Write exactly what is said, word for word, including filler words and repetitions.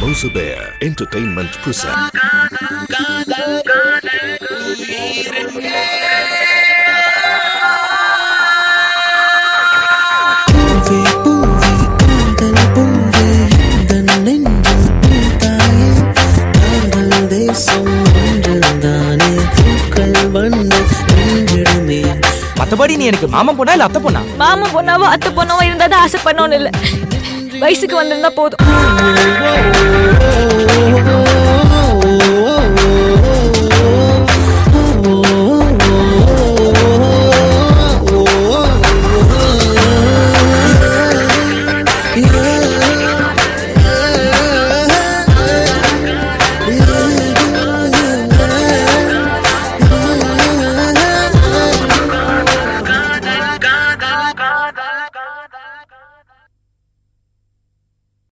Mosabear Entertainment presents. மத்தபடி நீ எனக்கு மாமா பொண்ணா இல்ல அத்தை பொண்ணா? மாமா பொண்ணாவோ அத்தை பொண்ணாவோ இருந்தாதான் ஆசை பண்ணணும் இல்ல, வயசுக்கு வந்திருந்தா போதும்.